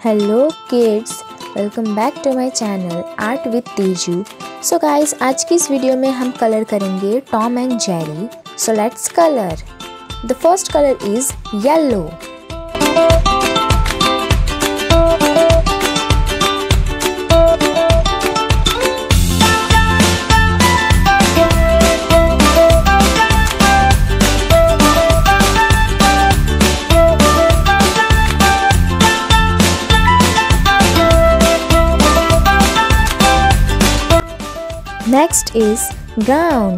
Hello kids, welcome back to my channel art with Teju. So guys, आज की इस video में हम कलर करेंगे Tom and Jerry. So let's colour. The first colour is yellow. Next is brown.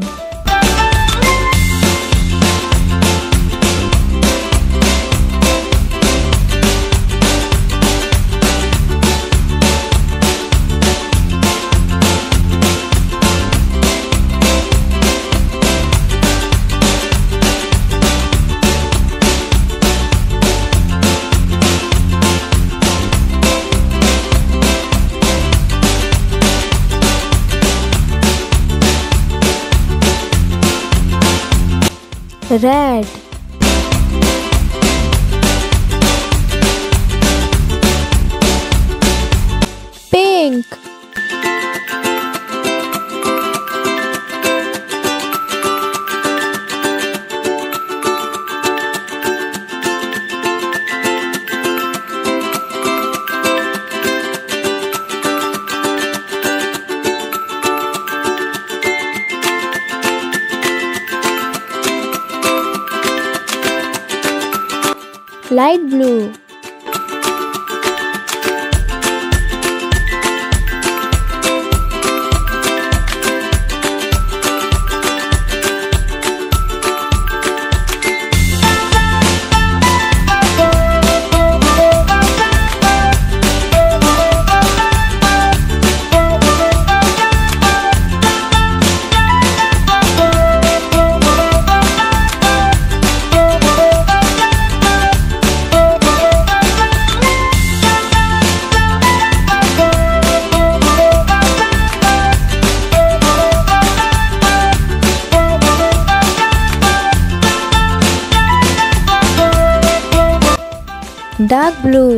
Red. Pink. Light blue. Dark blue.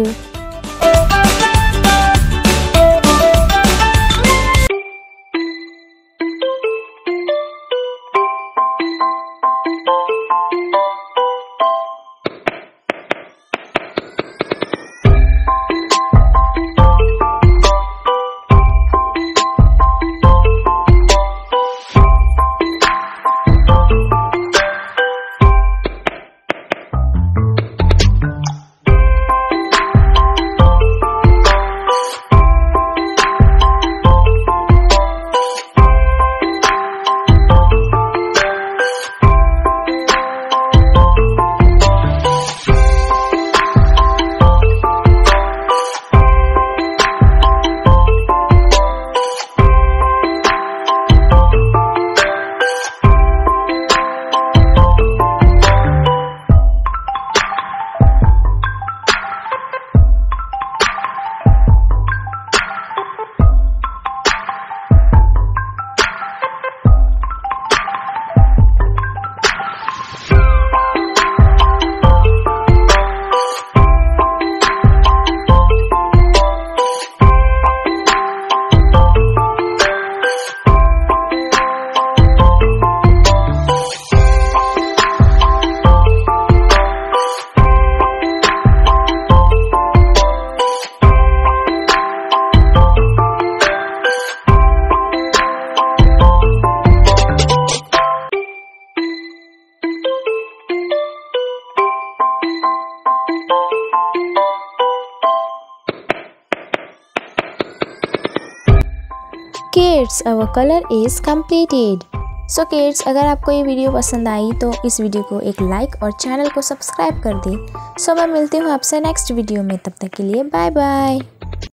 Kids, our color is completed. So kids, अगर आपको ये video पसंद आई तो इस वीडियो को एक लाइक और चैनल को सब्सक्राइब कर दें। सो मैं मिलती हूँ आपसे नेक्स्ट वीडियो में, तब तक के लिए बाय बाय।